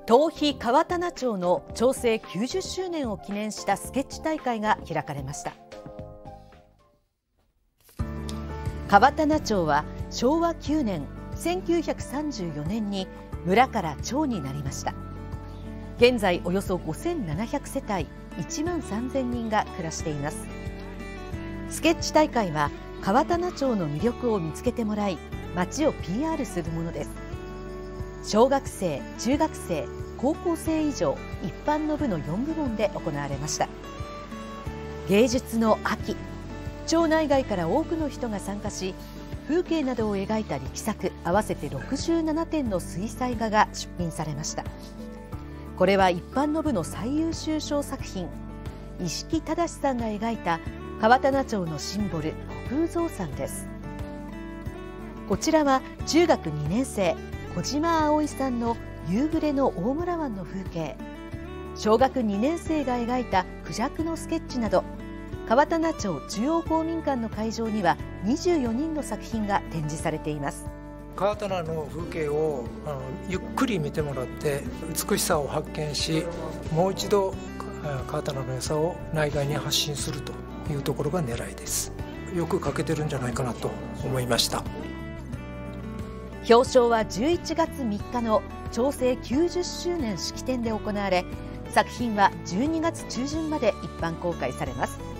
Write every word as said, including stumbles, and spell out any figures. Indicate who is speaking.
Speaker 1: 東肥川棚町の町政きゅうじゅっしゅうねんを記念したスケッチ大会が開かれました。川棚町はしょうわきゅうねんせんきゅうひゃくさんじゅうよねんに村から町になりました。現在およそごせんななひゃくせたいいちまんさんぜんにんが暮らしています。スケッチ大会は川棚町の魅力を見つけてもらい、町を ピーアール するものです。小学生、中学生、高校生以上一般の部のよんぶもんで行われました。芸術の秋、町内外から多くの人が参加し、風景などを描いた力作合わせてろくじゅうななてんの水彩画が出品されました。これは一般の部の最優秀賞作品、石木忠さんが描いた川棚町のシンボル古風蔵山です。こちらは中学にねんせい小島葵さんの夕暮れの大村湾の風景、小学にねんせいが描いたクジャクのスケッチなど、川棚町中央公民館の会場にはにじゅうよにんの作品が展示されています。
Speaker 2: 川棚の風景をあのゆっくり見てもらって美しさを発見し、もう一度川棚の良さを内外に発信するというところが狙いです。よく描けてるんじゃないかなと思いました。
Speaker 1: 表彰はじゅういちがつみっかの町政きゅうじゅっしゅうねん式典で行われ、作品はじゅうにがつちゅうじゅんまで一般公開されます。